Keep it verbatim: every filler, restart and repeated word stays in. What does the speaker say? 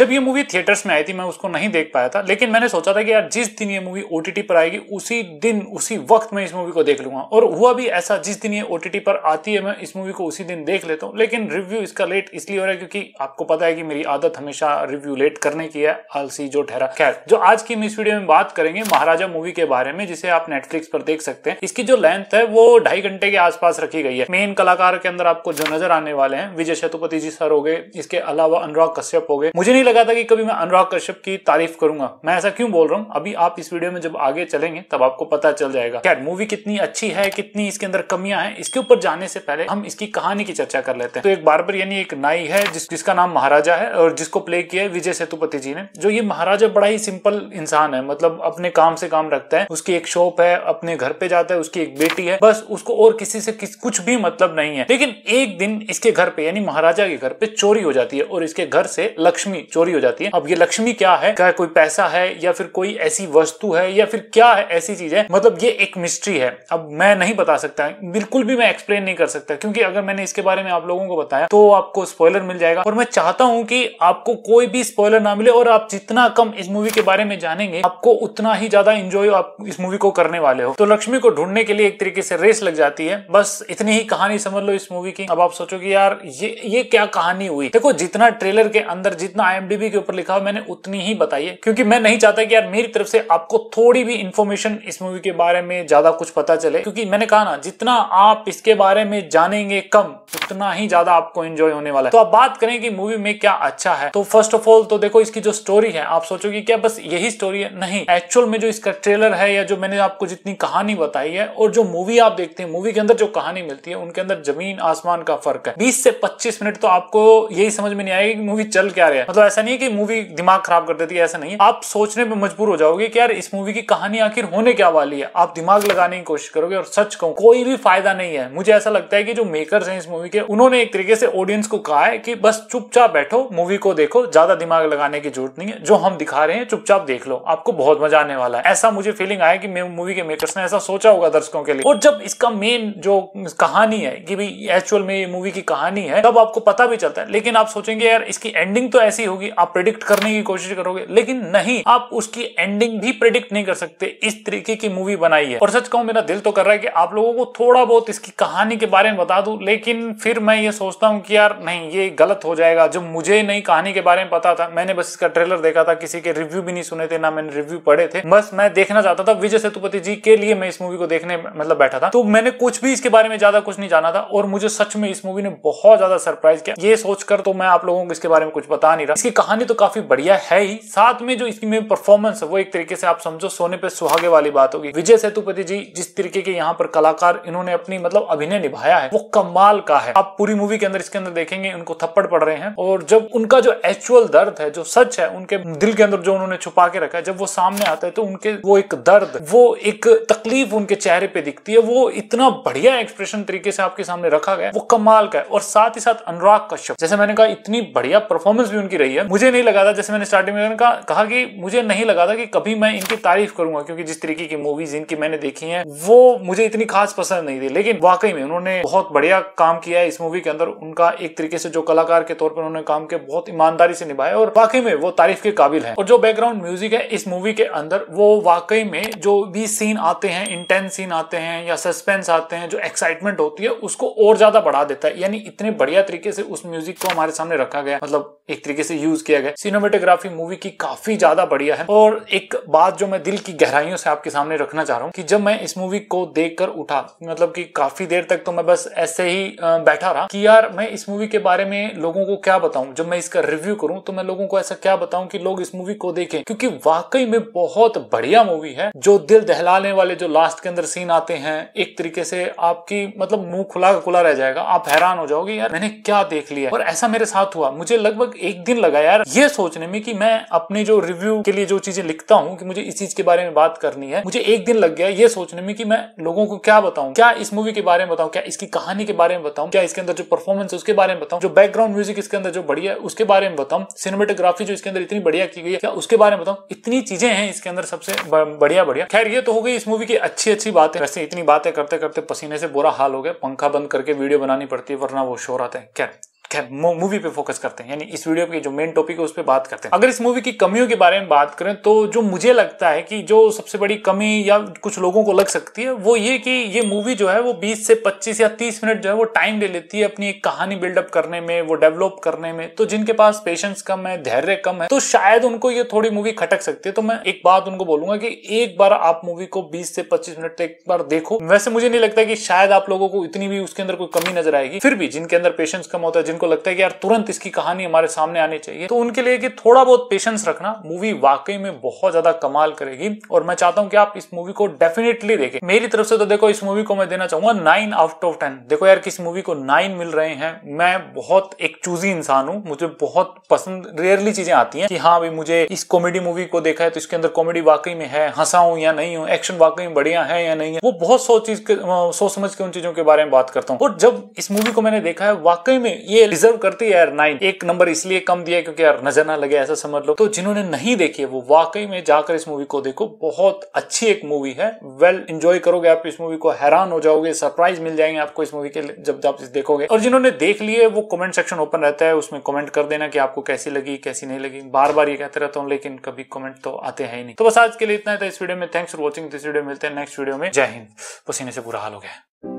जब ये movie theatres में आई थी मैं उसको नहीं देख पाया था, लेकिन मैंने सोचा था कि यार जिस दिन ये मूवी ओटीटी पर आएगी उसी दिन उसी वक्त मैं इस मूवी को देख लूंगा, और हुआ भी ऐसा। जिस दिन ये ओटीटी पर आती है मैं इस मूवी को उसी दिन देख लेता हूँ। लेकिन रिव्यू इसका लेट इसलिए हो रहा है क्योंकि आपको पता है कि मेरी आदत हमेशा रिव्यू लेट करने की है, आलसी जो ठहरा। खैर, जो आज की इस वीडियो में बात करेंगे महाराजा मूवी के बारे में, जिसे आप नेटफ्लिक्स पर देख सकते हैं। इसकी जो लेंथ है वो ढाई घंटे के आसपास रखी गई है। मेन कलाकार के अंदर आपको जो नजर आने वाले हैं विजय सेतुपति जी सर हो गए, इसके अलावा अनुराग कश्यप हो गए। मुझे नहीं लगा था कि कभी मैं अनुराग कश्यप की तारीफ करूंगा। मैं ऐसा क्यों बोल रहा हूँ अभी आप इस वीडियो में जब आगे चलेंगे तब आपको पता चल जाएगा। खैर, मूवी कितनी अच्छी है, कितनी इसके अंदर कमियां हैं, इसके ऊपर जाने से पहले हम इसकी कहानी की चर्चा कर लेते हैं। तो एक बार्बर यानी एक नाई है जिस, जिसका नाम महाराजा है और जिसको प्ले किया है विजय सेतुपति जी ने। जो ये महाराजा बड़ा ही सिंपल इंसान है, मतलब अपने काम से काम रखता है। उसकी एक शॉप है, अपने घर पे जाता है, उसकी एक बेटी है, बस उसको और किसी से किस, कुछ भी मतलब नहीं है। लेकिन एक दिन इसके घर पे यानी महाराजा के घर पे चोरी हो जाती है और इसके घर से लक्ष्मी चोरी हो जाती है। अब ये लक्ष्मी क्या है, क्या कोई पैसा है या फिर कोई ऐसी वस्तु है या फिर क्या है ऐसी चीज है, मतलब ये एक मिस्ट्री है। अब मैं नहीं बता सकता, बिल्कुल भी मैं एक्सप्लेन नहीं कर सकता, क्योंकि अगर मैंने इसके बारे में आप लोगों को बताया तो आपको स्पॉइलर मिल जाएगा। और मैं चाहता हूं कि आपको कोई भी स्पॉइलर ना मिले और आप जितना कम इस मूवी के बारे में जानेंगे आपको उतना ही ज्यादा एंजॉय आप इस मूवी को करने वाले हो। तो लक्ष्मी को ढूंढने के लिए एक तरीके से रेस लग जाती है। बस इतनी ही कहानी समझ लो इस मूवी की। अब आप सोचो कि यार ये ये क्या कहानी हुई। देखो, जितना ट्रेलर के अंदर, जितना आईएमडीबी के ऊपर लिखा हुआ मैंने उतनी ही बताई है, क्योंकि मैं नहीं चाहता कि यार मेरी तरफ से आपको थोड़ी भी इंफॉर्मेशन इस मूवी के बारे में ज्यादा कुछ पता चले, क्योंकि मैंने कहा ना जितना आप इसके बारे में जानेंगे कम उतना ही ज्यादा आपको एंजॉय होने वाला है। तो अब बात करें कि मूवी में क्या अच्छा है, तो फर्स्ट ऑफ ऑल तो देखो इसकी जो स्टोरी है, आप सोचोगे क्या बस यही स्टोरी है? नहीं, एक्चुअल में जो इसका ट्रेलर है या जो मैंने आपको जितनी कहानी बताई है और जो मूवी आप देखते हैं, मूवी के अंदर जो कहानी मिलती है उनके अंदर जमीन आसमान का फर्क है। बीस से पच्चीस मिनट तो आपको यही समझ में नहीं आएगी कि मूवी चल क्या रहा है। मतलब ऐसा नहीं है कि मूवी दिमाग खराब कर देती है, ऐसा नहीं है। आप सोचने पे मजबूर हो जाओगे कि यार इस मूवी की कहानी आखिर होने क्या वाली है। आप दिमाग लगाने की कोशिश करोगे और सच कहूं कोई भी फायदा नहीं है। मुझे ऐसा लगता है कि जो मेकर्स हैं इस मूवी के, उन्होंने एक तरीके से ऑडियंस को कहा है कि बस चुपचाप बैठो, मूवी को देखो, ज्यादा दिमाग लगाने की जरूरत नहीं है, जो हम दिखा रहे हैं चुपचाप देख लो, आपको बहुत मजा आने वाला है। ऐसा मुझे फीलिंग आया कि मूवी के मेकर्स ने ऐसा सोचा होगा दर्शकों के लिए। और जब इसका मेन जो कहानी है कि भाई एक्चुअल में ये मूवी की कहानी है, तब आपको पता भी चलता है। लेकिन आप सोचेंगे यार इसकी एंडिंग तो ऐसी होगी, आप प्रेडिक्ट करने की कोशिश करोगे, लेकिन नहीं, आप उसकी एंडिंग भी प्रेडिक्ट नहीं कर सकते। इस तरीके की मूवी बनाई है। और सच कहूं मेरा दिल तो कर रहा है कि आप लोगों को थोड़ा बहुत इसकी कहानी के बारे में बता दूं, लेकिन फिर मैं ये सोचता हूं कि यार नहीं, ये गलत हो जाएगा। जो मुझे नई कहानी के बारे में पता था, मैंने बस इसका ट्रेलर देखा था, किसी के रिव्यू भी नहीं सुने थे, ना मैंने रिव्यू पढ़े थे, बस मैं देखना चाहता था विजय सेतुपति जी के लिए मैं इस मूवी को देखने मतलब बैठा था। तो मैंने कुछ भी इसके बारे में ज्यादा कुछ नहीं जाना था और मुझे सच में इस मूवी ने बहुत ज्यादा सरप्राइज किया। ये सोचकर तो मैं आप लोगों को इसके बारे में कुछ बता नहीं रहा। इसकी कहानी तो काफी बढ़िया है ही, साथ में जो इसकी में परफॉर्मेंस है वो एक तरीके से आप समझो सोने पे सुहागे वाली बात होगी। विजय सेतुपति जी जिस तरीके के यहाँ पर कलाकार इन्होंने अपनी मतलब अभिनय निभाया है वो कमाल का है। आप पूरी मूवी के अंदर इसके अंदर देखेंगे उनको थप्पड़ पड़ रहे हैं, और जब उनका जो एक्चुअल दर्द है, जो सच है उनके दिल के अंदर जो उन्होंने छुपा के रखा है, जब वो सामने आता है तो उनके वो एक दर्द, वो एक तकलीफ उनके चेहरे पे दिखती है। वो इतना बढ़िया एक्सप्रेशन तरीके से आपके सामने रखा गया, वो कमाल का है। और साथ ही साथ अनुराग कश्यप, जैसे मैंने कहा, इतनी बढ़िया परफॉर्मेंस भी उनकी रही है। मुझे नहीं लगा था, जैसे मैंने स्टार्टिंग में कहा, कहा कि मुझे नहीं लगा था कि कभी मैं इनकी तारीफ करूंगा, क्योंकि जिस तरीके की मूवीज इनकी मैंने देखी हैं वो मुझे इतनी खास पसंद नहीं थी। लेकिन वाकई में उन्होंने बहुत बढ़िया काम किया है इस मूवी के अंदर। उनका एक तरीके से जो कलाकार के तौर पर उन्होंने काम किया बहुत ईमानदारी से निभाया और वाकई में वो तारीफ के काबिल है। और जो बैकग्राउंड म्यूजिक है इस मूवी के अंदर, वो वाकई में जो भी सीन आते हैं, इंटेंस सीन आते हैं या सस्पेंस आते हैं, जो एक्साइटमेंट होती है उसको और ज्यादा बढ़ा देता है। यानी इतने बढ़िया तरीके से उस म्यूजिक को हमारे सामने रखा गया, मतलब एक तरीके से यूज किया गया। सिनेमेटोग्राफी मूवी की काफी ज्यादा बढ़िया है। और एक बात जो मैं दिल की गहराइयों से आपके सामने रखना चाह रहा हूँ कि जब मैं इस मूवी को देखकर उठा, मतलब कि काफी देर तक तो मैं बस ऐसे ही बैठा रहा कि यार मैं इस मूवी के बारे में लोगों को क्या बताऊं। जब मैं इसका रिव्यू करूं तो मैं लोगों को ऐसा क्या बताऊं कि लोग इस मूवी को देखें, क्योंकि वाकई में बहुत बढ़िया मूवी है। जो दिल दहलाने वाले जो लास्ट के अंदर सीन आते हैं, एक तरीके से आपकी मतलब मुंह खुला खुला रह जाएगा, आप हैरान हो जाओगे यार मैंने क्या देख लिया। और ऐसा मेरे साथ हुआ, मुझे लगभग एक दिन लगा यार ये सोचने में कि मैं अपने जो रिव्यू के लिए जो चीजें लिखता हूँ कि मुझे इस चीज के बारे में बात करनी है, मुझे एक दिन लग गया ये सोचने में कि मैं लोगों को क्या बताऊं, क्या इस मूवी के बारे में बताऊं, क्या इसकी कहानी के बारे में बताऊं, क्या इसके अंदर जो परफॉर्मेंस है उसके बारे में बताऊं, जो बैकग्राउंड म्यूजिक इसके अंदर जो बढ़िया है उसके बारे में बताऊं, सिनेमेटोग्राफी जो इसके अंदर इतनी बढ़िया की गई है क्या उसके बारे में बताऊं। इतनी चीजें हैं इसके अंदर सबसे बढ़िया बढ़िया। खैर ये तो हो गई इस मूवी की अच्छी अच्छी बातें। वैसे इतनी बातें करते करते पसीने से बुरा हाल हो गया, पंखा बंद करके वीडियो बनानी पड़ती है वरना वो शोर आता है। खैर मूवी पे फोकस करते हैं, यानी इस वीडियो की जो मेन टॉपिक है उस पे बात करते हैं। अगर इस मूवी की कमियों के बारे में बात करें तो जो मुझे लगता है कि जो सबसे बड़ी कमी या कुछ लोगों को लग सकती है वो ये कि ये मूवी जो है वो बीस से पच्चीस या तीस मिनट जो है वो टाइम ले लेती है अपनी एक कहानी बिल्डअप करने में, वो डेवलप करने में। तो जिनके पास पेशेंस कम है, धैर्य कम है, तो शायद उनको ये थोड़ी मूवी खटक सकती है। तो मैं एक बात उनको बोलूंगा कि एक बार आप मूवी को बीस से पच्चीस मिनट एक बार देखो। वैसे मुझे नहीं लगता कि शायद आप लोगों को इतनी भी उसके अंदर कोई कमी नजर आएगी। फिर भी जिनके अंदर पेशेंस कम होता है, जिनको लगता है कि यार तुरंत इसकी कहानी हमारे सामने आनी चाहिए, तो उनके लिए कि थोड़ा बहुत पेशेंस रखना, मूवी वाकई में बहुत ज्यादा कमाल करेगी। और मैं चाहता हूं कि आप इस मूवी को डेफिनेटली देखें। मेरी तरफ से तो देखो इस मूवी को मैं देना चाहूंगा नाइन आउट ऑफ टेन। देखो यार किस मूवी को नाइन मिल रहे हैं। मैं बहुत एक चूजी इंसान हूं, मुझे बहुत पसंद रेयरली चीजें आती हैं कि हाँ भाई मुझे इस कॉमेडी मूवी को देखा है तो इसके अंदर कॉमेडी वाकई में है, हंसा हूं या नहीं हूं, एक्शन वाकई में बढ़िया है या नहीं है, वो बहुत सोच चीज सोच समझ के उन चीजों के बारे में बात करता हूँ। और जब इस मूवी को मैंने देखा है वाकई में ये डिजर्व करती है यार नाइन। एक नंबर इसलिए कम दिया क्योंकि यार नजर ना लगे ऐसा समझ लो। तो जिन्होंने नहीं देखी है वो वाकई में जाकर इस मूवी को देखो, बहुत अच्छी एक मूवी है। वेल एंजॉय करोगे आप इस मूवी को, हैरान हो जाओगे, सरप्राइज मिल जाएंगे आपको इस मूवी के जब आप इस देखोगे। और जिन्होंने देख लिए वो कमेंट सेक्शन ओपन रहता है, उसमें कमेंट कर देना कि आपको कैसी लगी कैसी नहीं लगी। बार बार ये कहते रहता हूँ लेकिन कभी कमेंट तो आते हैं ही नहीं। तो बस आज के लिए इतना था इस वीडियो में। Thanks for watching this video. मिलते हैं नेक्स्ट वीडियो में। जय हिंद। पसीने से बुरा हाल हो गया।